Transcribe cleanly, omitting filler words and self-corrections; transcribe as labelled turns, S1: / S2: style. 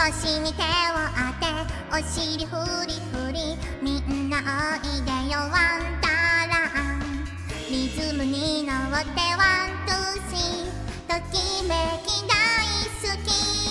S1: 腰に手を当てお尻フリフリ、みんなおいでよワンダーラン、リズムに乗ってワンツースリー、ときめき大好き。